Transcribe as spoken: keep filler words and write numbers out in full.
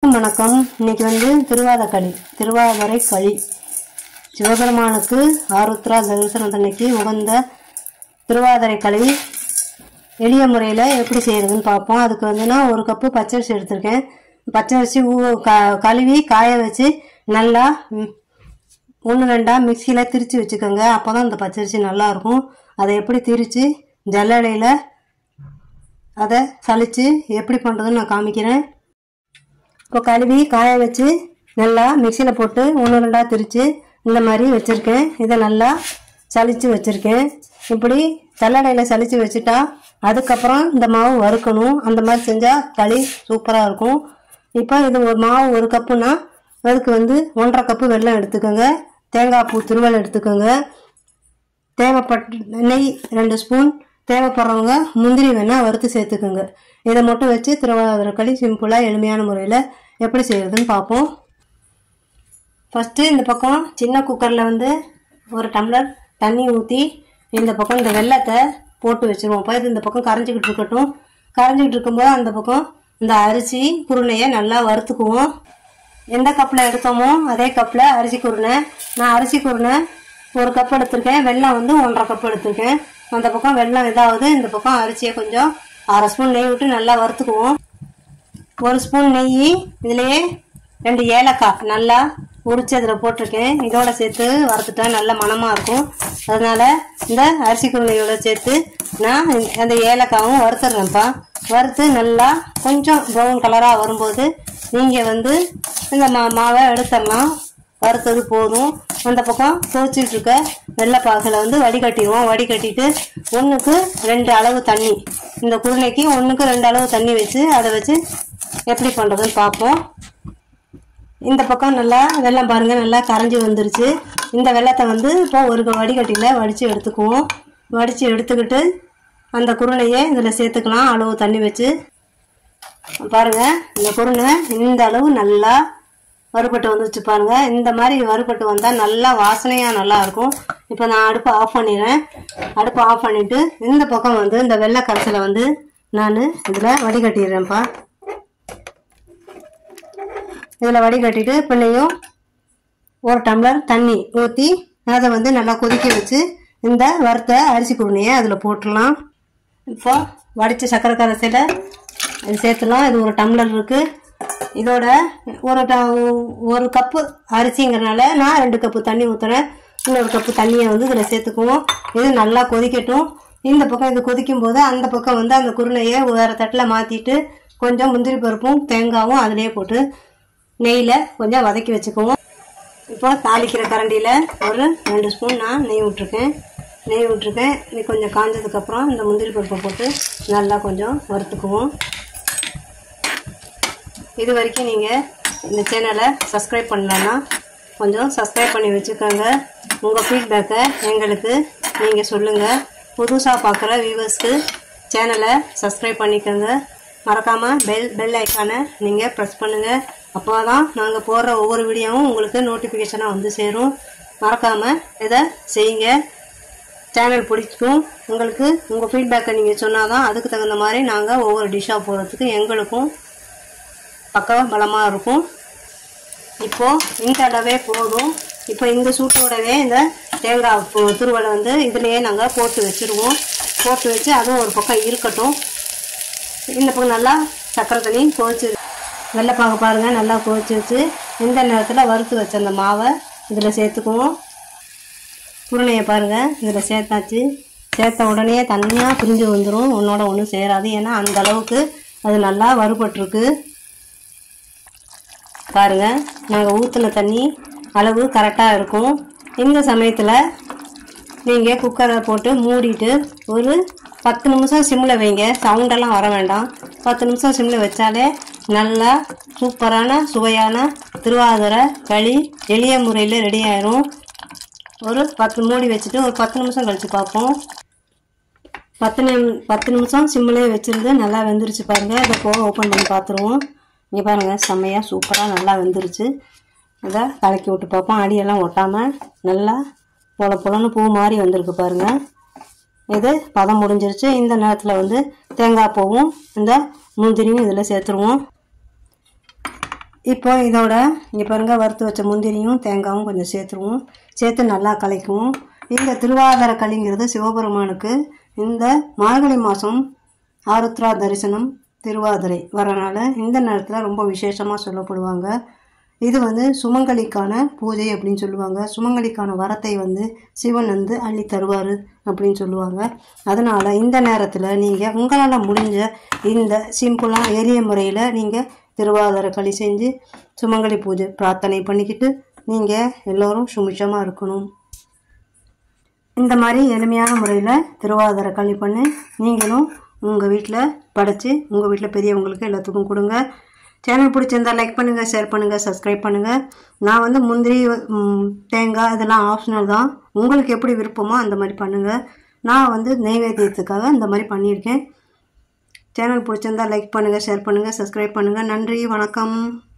வணக்கம். இன்னைக்கு வந்து திருவாத களி திருவாதிரை களி சிவபெருமானுக்கு ஆருத்ரா தரிசனத்தன்னைக்கு உகந்த திருவாதிரை களி எளிய முறையில் எப்படி செய்யறதுன்னு பார்ப்போம். அதுக்கு வந்து நான் ஒரு கப்பு பச்சரிசி எடுத்திருக்கேன். பச்சரிசி ஊ க கழுவி காய வச்சு நல்லா ஒன்று ரெண்டாக மிக்சியில் திரித்து வச்சுக்கோங்க. அப்போ தான் இந்த பச்சரிசி நல்லாயிருக்கும். அதை எப்படி திரித்து ஜல்லடையில் அதை சலித்து எப்படி பண்ணுறதுன்னு நான் காமிக்கிறேன். இப்போ கழுவி காய வச்சு நல்லா மிக்சியில் போட்டு ஒன்று ரெண்டாக திரித்து இந்த மாதிரி வச்சுருக்கேன். இதை நல்லா சலித்து வச்சுருக்கேன். இப்படி சல்லடையில் சலித்து வச்சுட்டா அதுக்கப்புறம் இந்த மாவு வறுக்கணும். அந்த மாதிரி செஞ்சால் களி சூப்பராக இருக்கும். இப்போ இது ஒரு மாவு ஒரு கப்புனா அதுக்கு வந்து ஒன்றரை கப்பு வெல்லம் எடுத்துக்கோங்க. தேங்காய் பூ துருவல் எடுத்துக்கோங்க. தேவைப்பட்ட நெய் ரெண்டு ஸ்பூன், தேவைப்படுறவங்க முந்திரி வேணால் வறுத்து சேர்த்துக்கோங்க. இதை மட்டும் வச்சு திருவாதிரை களி சிம்பிளாக எளிமையான முறையில் எப்படி செய்யறதுன்னு பார்ப்போம். ஃபஸ்ட்டு இந்த பக்கம் சின்ன குக்கரில் வந்து ஒரு டம்ளர் தண்ணி ஊற்றி இந்த பக்கம் இந்த வெல்லத்தை போட்டு வச்சுருவோம். இப்போ இது இந்த பக்கம் கரைஞ்சிக்கிட்டு இருக்கட்டும். கரைஞ்சிக்கிட்டு இருக்கும்போது அந்த பக்கம் இந்த அரிசி குருணையை நல்லா வறுத்துக்குவோம். எந்த கப்பில் எடுத்தோமோ அதே கப்பில் அரிசி குருணை. நான் அரிசி குருணை ஒரு கப் எடுத்திருக்கேன். வெல்லம் வந்து ஒன்றரை கப் எடுத்திருக்கேன். அந்த பக்கம் வெல்லம் இதாவது இந்த பக்கம் அரிசியை கொஞ்சம் அரை ஸ்பூன் நெய் விட்டு நல்லா வறுத்துக்குவோம். ஒரு ஸ்பூன் நெய், இதுலேயே ரெண்டு ஏலக்காய் நல்லா உரிச்சு அதில் போட்டிருக்கேன். இதோட சேர்த்து வறுத்துட்டா நல்ல மணமாக இருக்கும். அதனால் இந்த அரிசி குருணையோட சேர்த்து நான் அந்த ஏலக்காவும் வறுத்துடுறேன்ப்பா. வறுத்து நல்லா கொஞ்சம் ப்ரௌன் கலராக வரும்போது நீங்கள் வந்து இந்த மா மாவை எடுத்துடலாம். வறுத்தது போதும். அந்த பக்கம் தோச்சிட்டு இருக்க வெள்ளைப்பாகில் வந்து வடிகட்டிடுவோம். வடிகட்டிட்டு ஒன்றுக்கு ரெண்டு அளவு தண்ணி, இந்த குருணைக்கு ஒன்றுக்கு ரெண்டு அளவு தண்ணி வச்சு அதை வச்சு எப்படி பண்ணுறதுன்னு பார்ப்போம். இந்த பக்கம் நல்லா வெல்லம் பாருங்கள் நல்லா கரைஞ்சி வந்துருச்சு. இந்த வெல்லத்தை வந்து இப்போ ஒரு வடிகட்டியில் வடித்து எடுத்துக்குவோம். வடித்து எடுத்துக்கிட்டு அந்த குருணையை இதில் சேர்த்துக்கலாம். அளவு தண்ணி வச்சு பாருங்கள். இந்த குருணை இந்த அளவு நல்லா வறுபட்டு வந்துருச்சு பாருங்கள். இந்த மாதிரி வறுபட்டு வந்தால் நல்லா வாசனையாக நல்லாயிருக்கும். இப்போ நான் அடுப்பை ஆஃப் பண்ணிடுறேன். அடுப்பை ஆஃப் பண்ணிவிட்டு இந்த பக்கம் வந்து இந்த வெள்ளை கரைசலை வந்து நான் இதில் வடிகட்டிடுறேன்ப்பா. இதில் வடிகட்டிட்டு பின்னையும் ஒரு டம்ளர் தண்ணி ஊற்றி அதை வந்து நல்லா கொதிக்க வச்சு இந்த வறுத்த அரிசி குருணையை அதில் போட்டுடலாம். இப்போ வடித்த சக்கரை கரைசலை அது சேர்த்துலாம். இது ஒரு டம்ளர் இருக்குது. இதோட ஒரு ஒரு கப்பு அரிசிங்கிறனால நான் ரெண்டு கப்பு தண்ணி ஊற்றுறேன். இன்னொரு கப்பு தண்ணியை வந்து இதில் சேர்த்துக்குவோம். இது நல்லா கொதிக்கட்டும். இந்த பக்கம் இது கொதிக்கும் போது அந்த பக்கம் வந்து அந்த குருணையை வேறு தட்டில் மாற்றிட்டு கொஞ்சம் முந்திரி பருப்பும் தேங்காயும் அதிலே போட்டு நெய்யில் கொஞ்சம் வதக்கி வச்சுக்குவோம். இப்போ தாளிக்கிற கரண்டியில் ஒரு ரெண்டு ஸ்பூன் நான் நெய் விட்ருக்கேன். நெய் விட்ருக்கேன். இது கொஞ்சம் காஞ்சதுக்கப்புறம் இந்த முந்திரி பருப்பை போட்டு நல்லா கொஞ்சம் வறுத்துக்குவோம். இது வரைக்கும் நீங்கள் இந்த சேனலை சப்ஸ்கிரைப் பண்ணலன்னா கொஞ்சம் சப்ஸ்கிரைப் பண்ணி வச்சுக்கோங்க. உங்கள் ஃபீட்பேக்கை எங்களுக்கு நீங்கள் சொல்லுங்கள். புதுசாக பார்க்குற வியூவர்ஸ்க்கு சேனலை சப்ஸ்கிரைப் பண்ணிக்கோங்க. மறக்காமல் பெல் பெல் ஐக்கானை நீங்கள் ப்ரெஸ் பண்ணுங்கள். அப்போ தான் நாங்கள் போடுற ஒவ்வொரு வீடியோவும் உங்களுக்கு நோட்டிஃபிகேஷனாக வந்து சேரும். மறக்காமல் இதை செய்யுங்க. சேனல் பிடிக்கும் உங்களுக்கு. உங்கள் ஃபீட்பேக்கை நீங்கள் சொன்னால் தான் அதுக்கு தகுந்த மாதிரி நாங்கள் ஒவ்வொரு டிஷ்ஷாக போடுறதுக்கு எங்களுக்கும் பக்கம் பலமாக இருக்கும். இப்போது இந்த அளவே போதும். இப்போ இந்த சூட்டோடவே இந்த தேங்காய் துருவலை வந்து இதுலேயே நாங்கள் போட்டு வச்சுருவோம். போட்டு வச்சு அதுவும் ஒரு பக்கம் இருக்கட்டும். இந்த பக்கம் நல்லா சக்கரை தண்ணி கொதிச்சு வெள்ளைப்பாக பாருங்கள் நல்லா கொதிச்சு வச்சு இந்த நேரத்தில் வறுத்து வச்ச அந்த மாவை இதில் சேர்த்துக்குவோம். குருணையை பாருங்கள் இதில் சேர்த்தாச்சு. சேர்த்த உடனே தனியாக பிரிஞ்சு வந்துடும். ஒன்றோட ஒன்றும் சேராது. ஏன்னா அந்த அளவுக்கு அது நல்லா வறுபட்டுருக்கு. பாருங்கள் நாங்கள் ஊற்றின தண்ணி அளவு கரெக்டாக இருக்கும். இந்த சமயத்தில் நீங்கள் குக்கரை போட்டு மூடிட்டு ஒரு பத்து நிமிஷம் சிம்மில் வைங்க. சவுண்டெல்லாம் வர வேண்டாம். பத்து நிமிஷம் சிம்மில் வச்சாலே நல்லா சூப்பரான சுவையான திருவாதிரை களி எளிய முறையில் ரெடி ஆயிரும். ஒரு பத்து மூடி வச்சுட்டு ஒரு பத்து நிமிஷம் கழித்து பார்ப்போம். பத்து நிமி பத்து நிமிஷம் சிம்மிலே வச்சுருந்து நல்லா வெந்துருச்சு பாருங்கள். இதை போக ஓப்பன் பண்ணி பார்த்துருவோம். இங்கே பாருங்கள் செம்மையாக சூப்பராக நல்லா வெந்துருச்சு. இதை கலக்கி விட்டு பார்ப்போம். அடியெல்லாம் ஒட்டாமல் நல்லா பொல பொலன்னு பூ மாதிரி வந்திருக்கு பாருங்கள். இது பதம் முடிஞ்சிருச்சு. இந்த நேரத்தில் வந்து தேங்காய் பூவும் இந்த முந்திரியும் இதில் சேர்த்துருவோம். இப்போ இதோட இங்கே பாருங்க வறுத்து வச்ச முந்திரியும் தேங்காயும் கொஞ்சம் சேர்த்துருவோம். சேர்த்து நல்லா கலக்குவோம். இந்த திருவாதிரை களிங்கிறது சிவபெருமானுக்கு இந்த மார்கழி மாதம் ஆருத்ரா தரிசனம் திருவாதிரை வரனால இந்த நேரத்தில் ரொம்ப விசேஷமாக சொல்லப்படுவாங்க. இது வந்து சுமங்கலிக்கான பூஜை அப்படின்னு சொல்லுவாங்க. சுமங்கலிக்கான வரத்தை வந்து சிவன் வந்து அள்ளி தருவார் அப்படின்னு சொல்லுவாங்க. அதனால் இந்த நேரத்தில் நீங்கள் உங்களால் முடிஞ்ச இந்த சிம்பிளாக எளிய முறையில் நீங்கள் திருவாதிரை களி செஞ்சு சுமங்கலி பூஜை பிரார்த்தனை பண்ணிக்கிட்டு நீங்கள் எல்லோரும் சுமிஷமாக இருக்கணும். இந்த மாதிரி எளிமையான முறையில் திருவாதிரை களி பண்ணி நீங்களும் உங்கள் வீட்டில் படைச்சி உங்கள் வீட்டில் பெரியவங்களுக்கு எல்லாத்துக்கும் கொடுங்க. சேனல் பிடிச்சிருந்தால் லைக் பண்ணுங்கள், ஷேர் பண்ணுங்கள், சப்ஸ்கிரைப் பண்ணுங்கள். நான் வந்து முந்திரி தேங்காய் இதெல்லாம் ஆப்ஷனல் தான். உங்களுக்கு எப்படி விருப்பமோ அந்த மாதிரி பண்ணுங்கள். நான் வந்து நெய்வேத்தியத்துக்காக இந்த மாதிரி பண்ணியிருக்கேன். சேனல் பிடிச்சிருந்தால் லைக் பண்ணுங்கள், ஷேர் பண்ணுங்கள், சப்ஸ்கிரைப் பண்ணுங்கள். நன்றி, வணக்கம்.